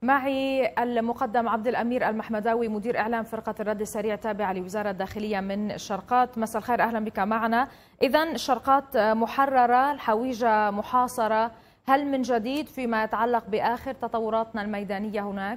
معي المقدم عبد الأمير المحمداوي مدير إعلام فرقة الرد السريع تابعة لوزارة الداخلية من الشرقات. مساء الخير، أهلا بك معنا. إذن الشرقات محررة، الحويجة محاصرة، هل من جديد فيما يتعلق بآخر تطوراتنا الميدانية هناك؟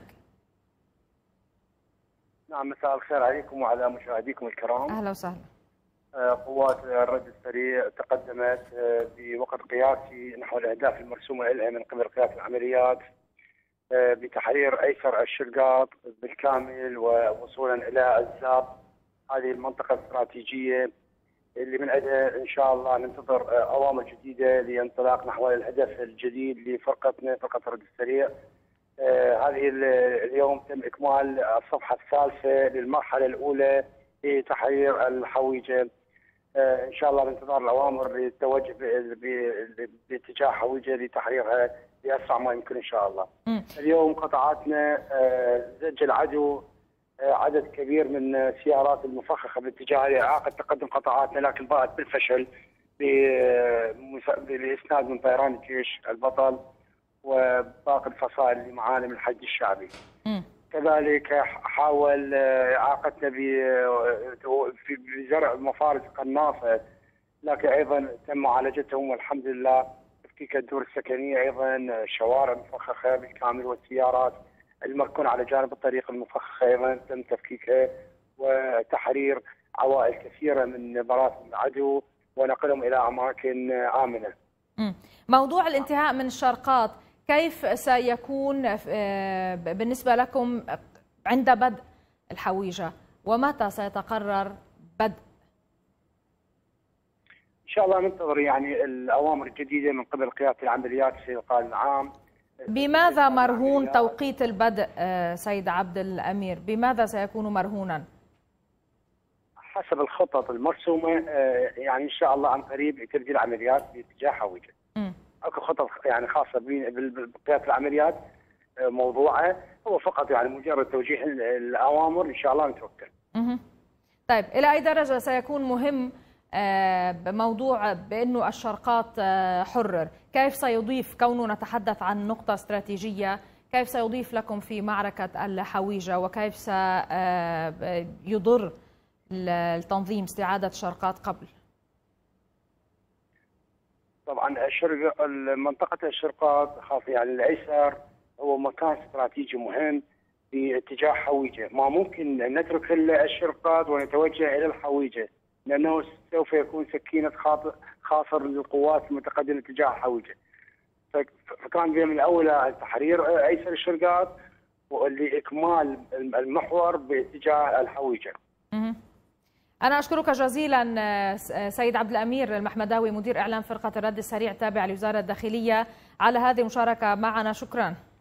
نعم، مساء الخير عليكم وعلى مشاهديكم الكرام. أهلا وسهلا. قوات الرد السريع تقدمت بوقت قياسي نحو الأهداف المرسومة لها من قبل قيادة العمليات بتحرير أيسر الشرقاط بالكامل ووصولا إلى الزاب، هذه المنطقة الاستراتيجية اللي من أجلها إن شاء الله ننتظر أوامر جديدة لانطلاق نحو الهدف الجديد لفرقتنا، فرقة الرد السريع. هذه اليوم تم إكمال الصفحة الثالثة للمرحلة الأولى لتحرير الحويجة. إن شاء الله بانتظار الأوامر للتوجه باتجاه حويجة لتحريرها بأسرع ما يمكن إن شاء الله. اليوم قطاعاتنا زج العدو عدد كبير من السيارات المفخخة باتجاه إعاقة تقدم قطاعاتنا، لكن باءت بالفشل بإسناد من طيران الجيش البطل وباقي الفصائل اللي معانا من الحج الشعبي. كذلك حاول إعاقتنا بزرع مفارز قناصة، لكن أيضا تم معالجتهم والحمد لله. تفكيك الدور السكنية، أيضا شوارع مفخخة بالكامل، والسيارات المركونة على جانب الطريق المفخخة أيضا تم تفكيكها، وتحرير عوائل كثيرة من براثن العدو ونقلهم إلى أماكن آمنة. موضوع الانتهاء من الشرقات كيف سيكون بالنسبة لكم عند بدء الحويجة، ومتى سيتقرر بدء؟ إن شاء الله ننتظر يعني الأوامر الجديدة من قبل قيادة العمليات في القائد العام. بماذا مرهون توقيت البدء سيد عبد الأمير؟ بماذا سيكون مرهونا؟ حسب الخطط المرسومة، يعني إن شاء الله عن قريب تبدي العمليات باتجاه حويجة. اكو خطط يعني خاصه بقياده العمليات موضوعه، هو فقط يعني مجرد توجيه الاوامر ان شاء الله نتوكل. طيب، الى اي درجه سيكون مهم بموضوع بانه الشرقات حرر؟ كيف سيضيف كونه نتحدث عن نقطه استراتيجيه، كيف سيضيف لكم في معركه الحويجه، وكيف سيضر التنظيم استعاده الشرقات قبل؟ طبعا منطقة الشرقاط خاصة يعني الأيسر هو مكان استراتيجي مهم في اتجاه حويجة، ما ممكن نترك الشرقاط ونتوجه إلى الحويجة، لأنه سوف يكون سكينة خاطر للقوات المتقدمة اتجاه حويجة. فكان من الأولى تحرير أيسر الشرقاط ولإكمال المحور باتجاه الحويجة. أنا أشكرك جزيلا سيد عبد الأمير المحمداوي مدير إعلام فرقة الرد السريع تابع لوزارة الداخلية على هذه المشاركة معنا، شكرا.